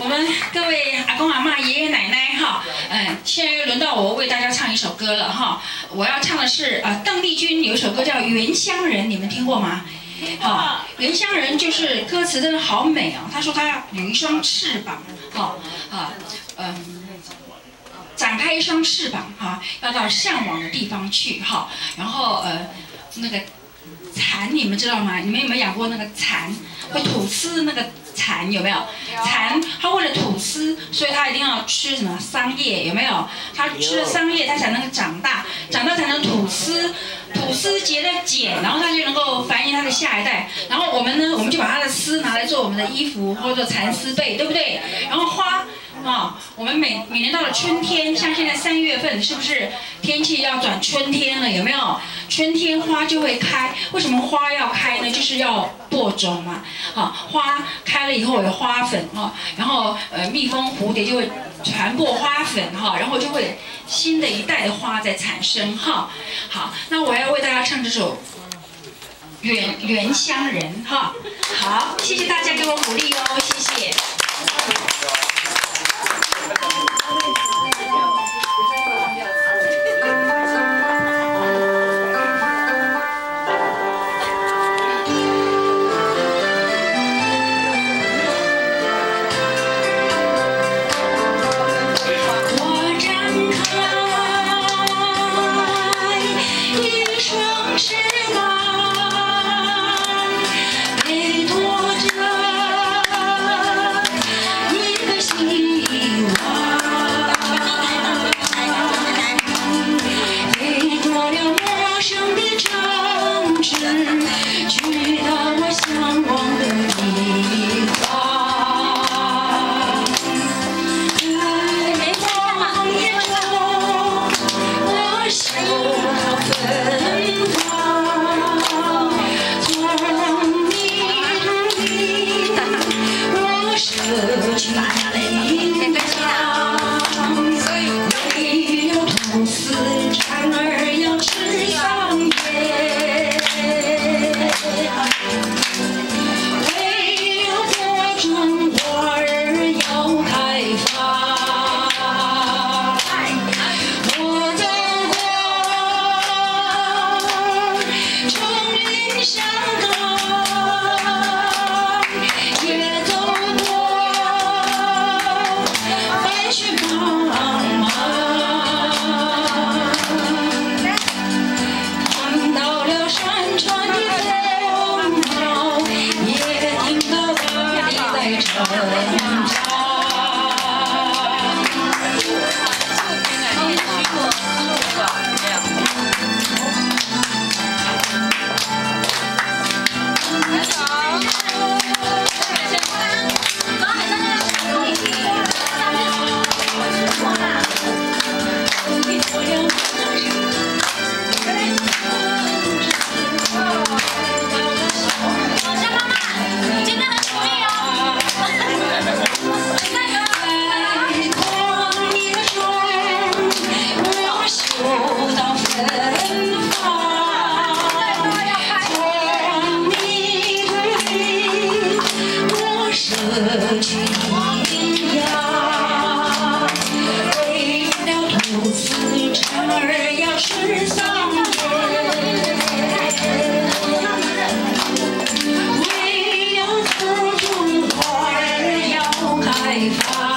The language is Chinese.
我们各位阿公阿嬷、爷爷奶奶哈，现在又轮到我为大家唱一首歌了哈。我要唱的是邓丽君有一首歌叫《原乡人》，你们听过吗？好，原乡人就是歌词真的好美哦。他说他要有一双翅膀，展开一双翅膀哈，要到向往的地方去哈。然后那个蚕你们知道吗？你们有没有养过那个蚕？会吐丝那个蚕有没有？蚕它为了吐丝，所以它一定要吃什么桑叶有没有？它吃了桑叶，它才能长大，长大才能吐丝，吐丝结了茧，然后它就能够繁衍它的下一代。然后我们呢，我们就把它的丝拿来做我们的衣服，或者做蚕丝被，对不对？然后花。我们每年到了春天，像现在3月份，是不是天气要转春天了？有没有？春天花就会开。为什么花要开呢？就是要播种嘛。花开了以后有花粉然后蜜蜂、蝴蝶就会传播花粉然后就会新的一代的花在产生好，那我要为大家唱这首《原乡人》好，谢谢大家给我鼓励哦，谢谢。 开放。